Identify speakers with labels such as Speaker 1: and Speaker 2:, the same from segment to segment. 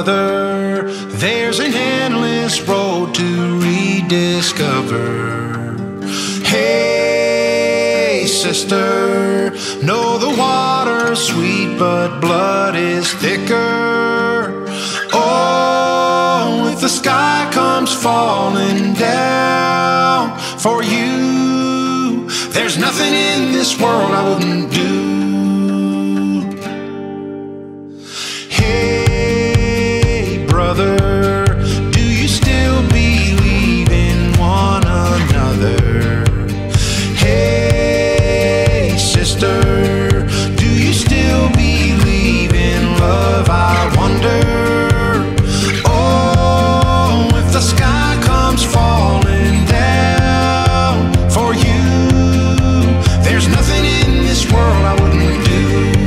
Speaker 1: brother, there's an endless road to rediscover. Hey, sister, know the water's sweet, but blood is thicker. Oh, if the sky comes falling down for you, there's nothing in this world I wouldn't do. Hey, brother, do you still believe in one another? Hey, sister, do you still believe in love, I wonder? Oh, if the sky comes falling down for you, there's nothing in this world I wouldn't do.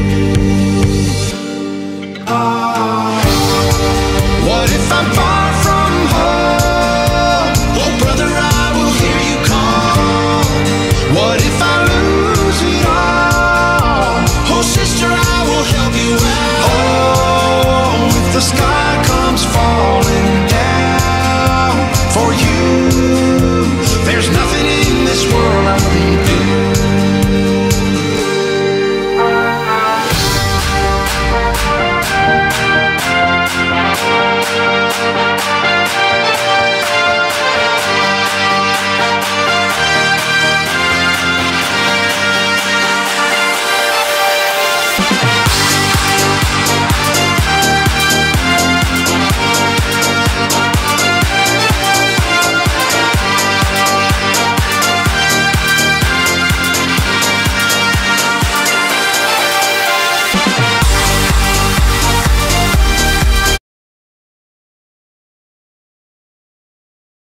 Speaker 1: What if I'm far from home? Oh, brother, I will hear you call. What if I lose it all? Oh, sister, I will help you out. Oh, if the sky